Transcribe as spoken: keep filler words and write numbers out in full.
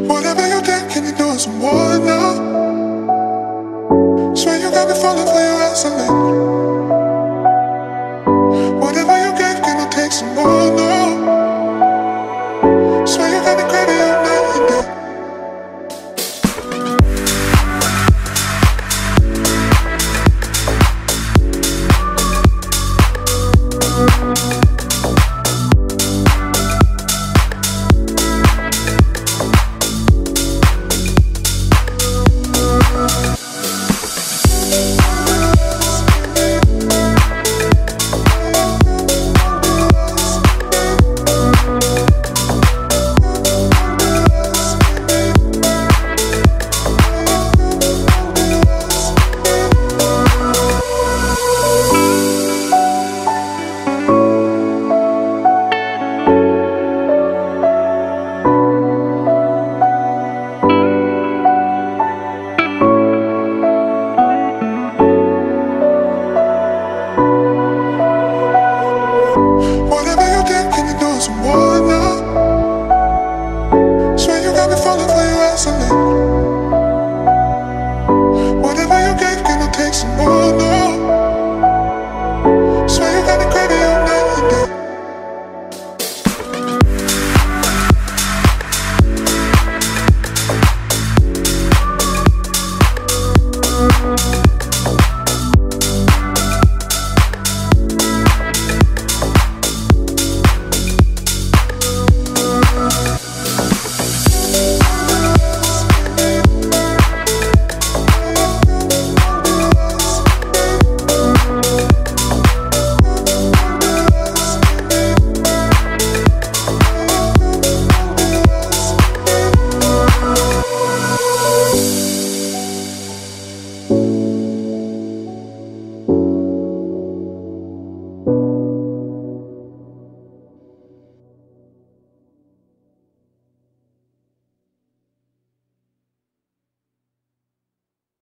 Whatever you did, can you do it some more now? Swear you got me falling for your isolate. Whatever you gave, can you take some more now? Swear you got me crazy all night and day. Whatever you did, can you do it some more now? Swear you got me falling for your isolate.